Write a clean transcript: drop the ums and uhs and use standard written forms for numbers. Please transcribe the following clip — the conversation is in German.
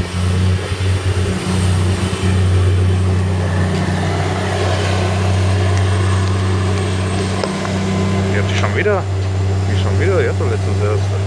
Ihr habt die schon wieder? Die schon wieder? Ihr habt doch letztens erst.